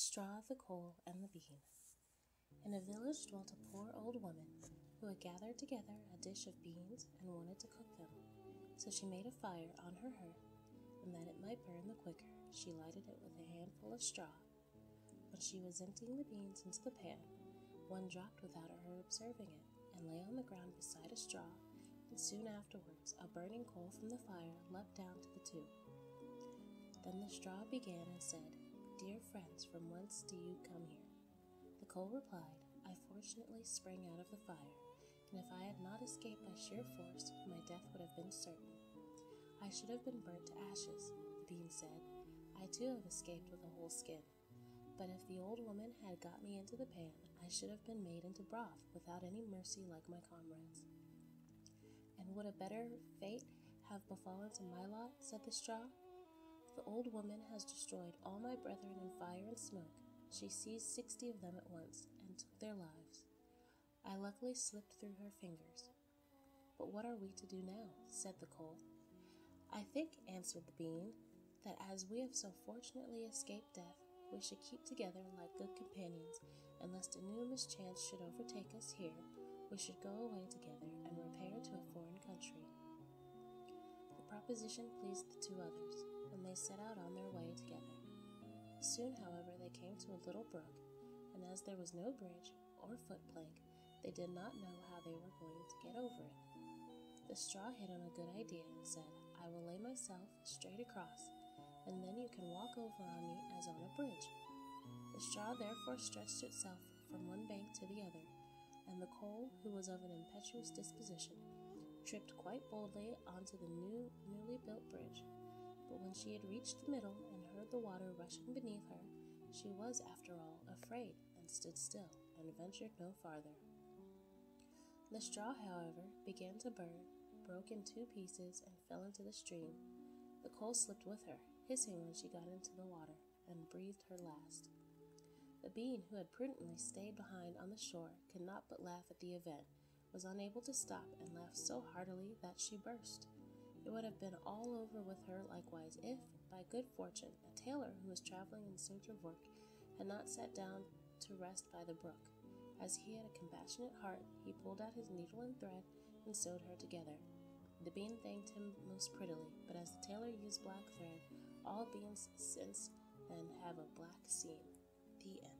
Straw, the Coal, and the Bean. In a village dwelt a poor old woman who had gathered together a dish of beans and wanted to cook them. So she made a fire on her hearth, and that it might burn the quicker, she lighted it with a handful of straw. When she was emptying the beans into the pan, one dropped without her observing it, and lay on the ground beside a straw, and soon afterwards a burning coal from the fire leapt down to the two. Then the straw began and said, "Dear friends, from whence do you come here?" The coal replied, "I fortunately sprang out of the fire, and if I had not escaped by sheer force, my death would have been certain." "I should have been burnt to ashes," the bean said. "I too have escaped with a whole skin. But if the old woman had got me into the pan, I should have been made into broth without any mercy like my comrades." "And would a better fate have befallen to my lot?" said the straw. "The old woman has destroyed all my brethren in fire and smoke. She seized 60 of them at once, and took their lives. I luckily slipped through her fingers." "But what are we to do now?" said the coal. "I think," answered the bean, "that as we have so fortunately escaped death, we should keep together like good companions, and lest a new mischance should overtake us here, we should go away together and repair to a foreign country." The proposition pleased the two others, and they set out on their way together. Soon, however, they came to a little brook, and as there was no bridge or footplank, they did not know how they were going to get over it. The straw hit on a good idea and said, "I will lay myself straight across, and then you can walk over on me as on a bridge." The straw therefore stretched itself from one bank to the other, and the coal, who was of an impetuous disposition, tripped quite boldly onto the newly built bridge. But when she had reached the middle and heard the water rushing beneath her, she was, after all, afraid, and stood still, and ventured no farther. The straw, however, began to burn, broke in 2 pieces, and fell into the stream. The coal slipped with her, hissing when she got into the water, and breathed her last. The bean, who had prudently stayed behind on the shore, could not but laugh at the event, was unable to stop, and laughed so heartily that she burst. It would have been all over with her likewise if, by good fortune, a tailor who was traveling in search of work had not sat down to rest by the brook. As he had a compassionate heart, he pulled out his needle and thread and sewed her together. The bean thanked him most prettily, but as the tailor used black thread, all beans since then have a black seam. The end.